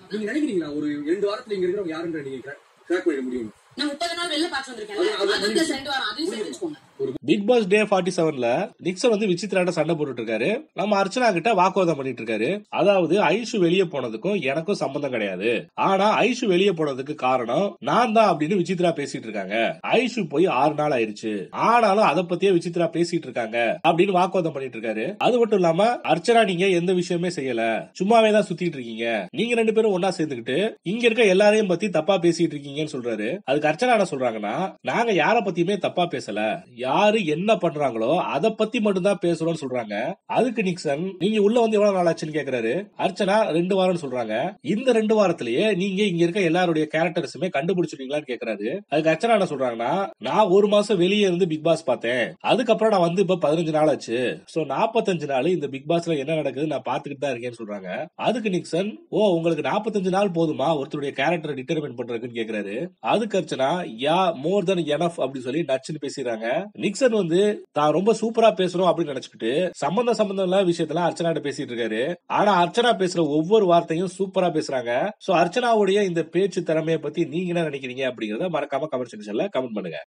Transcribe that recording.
நீங்க நினைக்கிறீங்களா ஒரு 2 வாரத்துல இங்க இருக்கிறவங்க யாருன்ற நீங்க கிராக் பண்ணிட முடியும்? நான் 30 நாள் வெளில பாத்து வந்திருக்கேன். 2 வாரம் அதையும் சேர்த்துக்கோங்க. பிக் பாஸ் டே 47ல நிக்சன் வந்து விசித்ராட்ட சண்டை போட்டுட்டு இருக்காரு. நம்ம அர்ச்சனா கிட்ட வாக்குவாதம் பண்ணிட்டு இருக்காரு. அதாவது ஐஷு வெளியே போனதுக்கும் எனக்கும் சம்பந்தம் கிடையாது. ஆனா ஐஷு வெளியே போனதுக்கு காரணம் நான் தான் அப்படின்னு விசித்ரா பேசிட்டு இருக்காங்க. ஐஷு போய் 6 நாள் ஆயிருச்சு. ஆனாலும் அதை பத்தியே விசித்ரா பேசிட்டு இருக்காங்க அப்படின்னு வாக்குவாதம் பண்ணிட்டு இருக்காரு. அது மட்டும் இல்லாம அர்ச்சனா நீங்க எந்த விஷயமே செய்யல, சும்மாவே தான் சுத்திட்டு இருக்கீங்க. நீங்க 2 பேரும் ஒன்னா சேர்ந்துக்கிட்டு இங்க இருக்க எல்லாரையும் பத்தி தப்பா பேசிட்டு இருக்கீங்கன்னு சொல்றாரு. அதுக்கு அர்ச்சனா என்ன சொல்றாங்கன்னா, நாங்க யார பத்தியுமே தப்பா பேசல, யாரு என்ன பண்றாங்களோ அத பத்தி மட்டும் தான் பேசுறோம்னு சொல்றாங்க. அதுக்கு நிக்சன் நீங்க உள்ள வந்து எவ்வளவு நாள் ஆச்சுன்னு கேக்குறாரு. அர்ச்சனா 2 வாரம்னு சொல்றாங்க. இந்த 2 வாரத்திலேயே நீங்க இங்க இருக்க எல்லாருடைய கேரக்டர்ஸுமே கண்டுபிடிச்சிட்டீங்களான்னு கேக்குறாரு. அதுக்கு அர்ச்சனா என்ன சொல்றாங்கன்னா, நான் 1 மாசம் வெளியே இருந்து பிக் பாஸ் பார்த்தேன். அதுக்கப்புறம் நான் வந்து இப்ப 15 நாள் ஆச்சு. சோ 45 நாள் இந்த பிக் பாஸ்ல என்ன நடக்குது நான் பாத்துக்கிட்டு தான் இருக்கேன்னு சொல்றாங்க. அதுக்கு நிக்சன், ஓ உங்களுக்கு 45 நாள் போதுமா ஒருத்தருடைய கேரக்டர் டிட்டர்மின் பண்றதுன்னு கேக்குறாரு. அதுக்கு அர்ச்சனா, யா மோர் தென் எனஃப் அப்படி சொல்லி நச்சுன்னு பேசிடுறாங்க. நிக்சன் வந்து தான் ரொம்ப சூப்பரா பேசுறோம் அப்படின்னு நினைச்சுக்கிட்டு சம்பந்தம் இல்லாத விஷயத்துல அர்ச்சனா பேசிட்டு இருக்காரு. ஆனா அர்ச்சனா பேசுற ஒவ்வொரு வார்த்தையும் சூப்பரா பேசுறாங்க. சோ அர்ச்சனாவுடைய இந்த பேச்சு திறமையை பத்தி நீங்க என்ன நினைக்கிறீங்க அப்படிங்கறத மறக்காம கமெண்ட் செக்ஷன்ல கமெண்ட் பண்ணுங்க.